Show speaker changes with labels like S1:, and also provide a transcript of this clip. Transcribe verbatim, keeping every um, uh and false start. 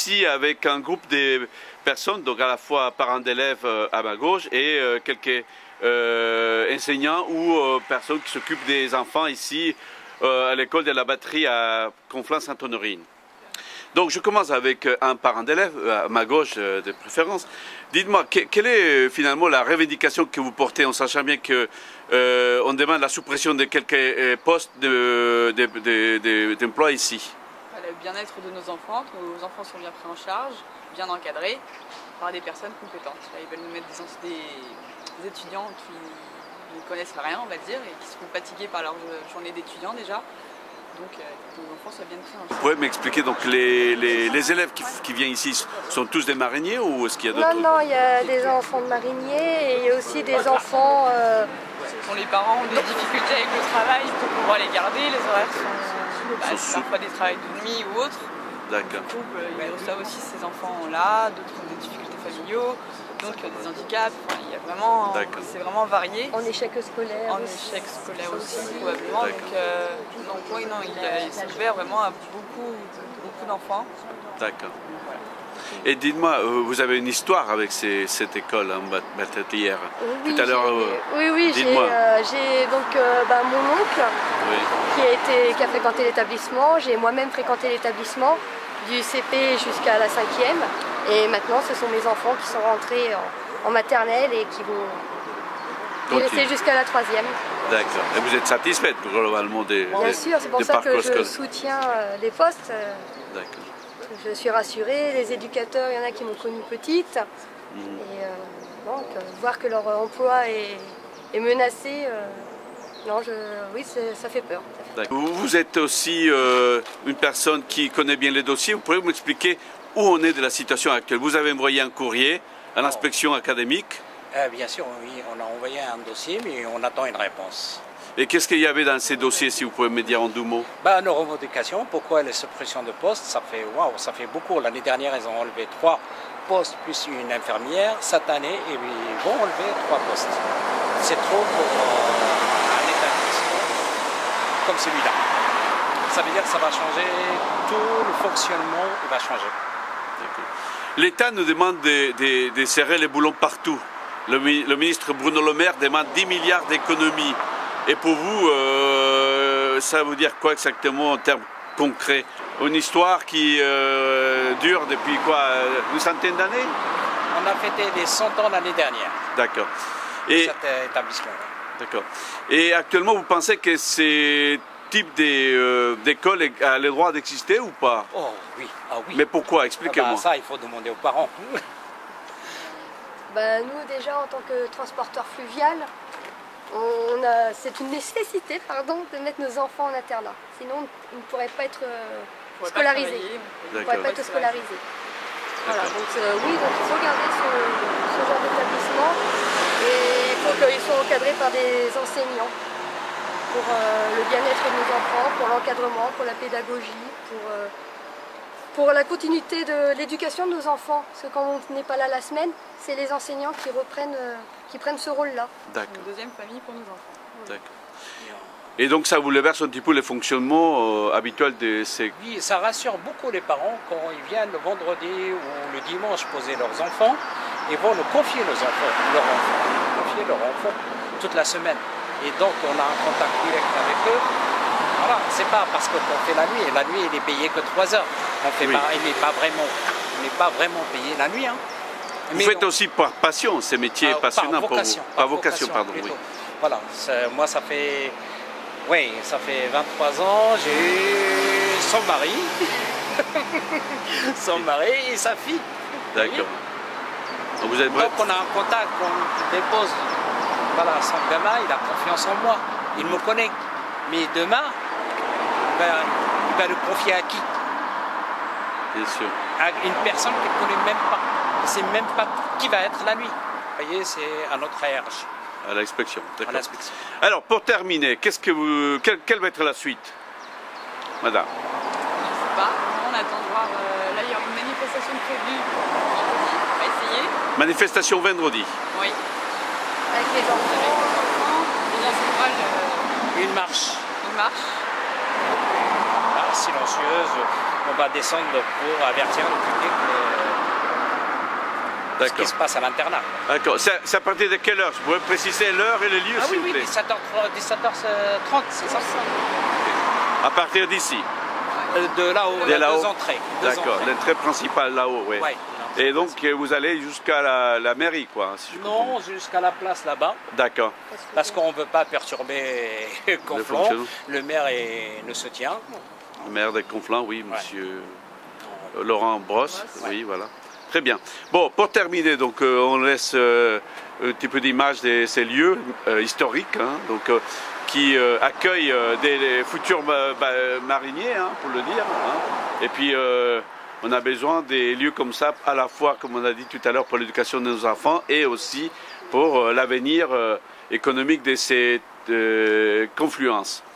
S1: ici avec un groupe de personnes, donc à la fois parents d'élèves à ma gauche et euh, quelques euh, enseignants ou euh, personnes qui s'occupent des enfants ici euh, à l'école de la batterie à Conflans-Sainte-Honorine. Donc je commence avec un parent d'élève, à ma gauche euh, de préférence. Dites-moi, que, quelle est finalement la revendication que vous portez en sachant bien qu'on euh, demande la suppression de quelques euh, postes d'emploi de, de, de, de, ici?
S2: Le bien-être de nos enfants, que nos enfants sont bien pris en charge, bien encadrés par des personnes compétentes. Là, ils veulent nous mettre des, des, des étudiants qui ne connaissent rien, on va dire, et qui seront fatigués par leur journée d'étudiants déjà. Donc euh, que nos enfants soient bien pris en charge.
S1: Vous pouvez m'expliquer, donc les, les, les élèves qui, qui viennent ici sont tous des mariniers ou est-ce qu'il y a d'autres?
S3: Non, non, il y a des enfants de mariniers et il y a aussi des enfants... Euh...
S2: Quand les parents ont des difficultés avec le travail pour pouvoir les garder, les horaires sont... Bah, c'est parfois des travails de nuit ou autres.
S1: D'accord.
S2: Du coup, ils reçoivent aussi ces enfants-là, d'autres ont des difficultés familiaux, d'autres qui ont des handicaps. Enfin, il y a vraiment, c'est vraiment varié.
S3: En échec scolaire.
S2: En échec scolaire aussi, probablement. Donc, euh, donc oui, non, il, il s'est ouvert vraiment à beaucoup, beaucoup d'enfants.
S1: D'accord. Voilà. Et dites-moi, vous avez une histoire avec ces, cette école en hein, batelière.
S3: Oui,
S1: tout à l'heure.
S3: Euh, oui, oui, j'ai euh, donc euh, bah, mon oncle oui. qui, a été, qui a fréquenté l'établissement. J'ai moi-même fréquenté l'établissement du C P jusqu'à la cinquième. Et maintenant, ce sont mes enfants qui sont rentrés en, en maternelle et qui vont rester jusqu'à la troisième.
S1: D'accord. Et vous êtes satisfaite globalement des
S3: Bien
S1: des,
S3: sûr, c'est pour ça que je soutiens euh, les postes.
S1: D'accord.
S3: Je suis rassurée, les éducateurs, il y en a qui m'ont connue petite. Mmh. Et euh, donc, euh, voir que leur emploi est, est menacé, euh, non, je, oui, ça fait peur. Ça fait peur.
S1: Vous êtes aussi euh, une personne qui connaît bien les dossiers. Vous pouvez m'expliquer où on est de la situation actuelle? Vous avez envoyé un courrier à l'inspection académique?
S4: euh, Bien sûr, oui, on a envoyé un dossier, mais on attend une réponse.
S1: Et qu'est-ce qu'il y avait dans ces dossiers, si vous pouvez me dire en deux mots?
S4: Bah, nos revendications, pourquoi les suppressions de postes, ça fait, waouh, ça fait beaucoup. L'année dernière, ils ont enlevé trois postes plus une infirmière. Cette année, ils vont enlever trois postes. C'est trop pour euh, un établissement comme celui-là. Ça veut dire que ça va changer, tout le fonctionnement va changer.
S1: L'État nous demande de, de, de serrer les boulons partout. Le, le ministre Bruno Le Maire demande dix milliards d'économies. Et pour vous, euh, ça veut dire quoi exactement en termes concrets? Une histoire qui euh, dure depuis quoi, une centaine d'années?
S4: On a fêté les cent ans l'année dernière.
S1: D'accord. Et
S4: cet établissement.
S1: D'accord. Et actuellement, vous pensez que ces types d'écoles euh, a le droit d'exister ou pas?
S4: Oh oui, ah oui.
S1: Mais pourquoi? Expliquez-moi.
S4: Ah bah, ça, il faut demander aux parents.
S3: Bah, nous, déjà, en tant que transporteur fluvial, c'est une nécessité pardon, de mettre nos enfants en internat. Sinon, ils ne pourraient pas être euh, scolarisés. Ils ne pourraient pas être scolarisés. Voilà, donc euh, oui, donc il faut garder ce, ce genre d'établissement et il faut qu'ils soient encadrés par des enseignants pour euh, le bien-être de nos enfants, pour l'encadrement, pour la pédagogie, pour, euh, pour la continuité de l'éducation de nos enfants. Parce que quand on n'est pas là la semaine, c'est les enseignants qui reprennent, euh, qui prennent ce rôle-là.
S2: D'accord. Une deuxième famille pour nos enfants.
S1: D'accord. Et donc ça vous bouleverse un petit peu le fonctionnement euh, habituel de ces...
S4: Oui, ça rassure beaucoup les parents quand ils viennent le vendredi ou le dimanche poser leurs enfants. Ils vont nous confier nos enfants, leurs enfants, confier leurs enfants toute la semaine. Et donc on a un contact direct avec eux. Voilà, c'est pas parce qu'on fait la nuit. La nuit, il est payé que trois heures. On fait oui. pas, il n'est pas vraiment, on n'est pas vraiment payé la nuit. Hein.
S1: Vous Mais faites on... aussi par passion ces métiers ah, passionnants
S4: par vocation,
S1: pour vous.
S4: Par,
S1: par vocation,
S4: vocation
S1: pardon. Oui.
S4: Voilà, moi ça fait, oui, ça fait vingt-trois ans. J'ai eu son mari, son mari et sa fille.
S1: D'accord.
S4: Donc, vous êtes donc on a un contact, on dépose. Voilà, son gamin, il a confiance en moi. Il me connaît. Mais demain, ben, il va le confier à qui?
S1: Bien sûr.
S4: À une personne qu'il ne connaît même pas. Il ne sait même pas qui va être la nuit. Vous voyez, c'est à notre hiérarchie.
S1: À l'inspection, d'accord. Alors, pour terminer, qu'est-ce que vous, quelle, quelle va être la suite, madame?
S2: Je ne sais pas. On attend de voir. Euh, là, il y aura une manifestation prévue vendredi. On va essayer.
S1: Manifestation vendredi?
S2: Oui. Avec les enfants. Avec les enfants. Et là, c'est quoi le...
S4: Une marche.
S2: Une marche.
S4: Une marche. silencieuse. On va descendre pour avertir le public de ce qui se passe à l'internat.
S1: D'accord. C'est à partir de quelle heure? Vous pouvez préciser l'heure et le lieu,
S4: ah,
S1: s'il
S4: oui,
S1: vous plaît?
S4: Oui, dix-sept heures trente, c'est ça?
S1: À partir d'ici?
S4: De là-haut,
S1: de là
S4: deux entrées.
S1: D'accord, l'entrée principale là-haut, oui. Ouais, et donc vous allez jusqu'à la, la mairie, quoi, si je
S4: Non, jusqu'à la place là-bas.
S1: D'accord.
S4: Parce qu'on ne veut pas perturber Conflans. Le, le maire est, ne se tient.
S1: Le maire de Conflans, oui, monsieur ouais. Laurent Brosse, ouais. Oui, voilà. Très bien. Bon, pour terminer, donc euh, on laisse euh, un petit peu d'image de ces lieux euh, historiques, hein, donc, euh, qui euh, accueillent euh, des, des futurs euh, bah, mariniers, hein, pour le dire. Hein. Et puis, euh, on a besoin des lieux comme ça, à la fois, comme on a dit tout à l'heure, pour l'éducation de nos enfants et aussi pour euh, l'avenir euh, économique de ces euh, confluences.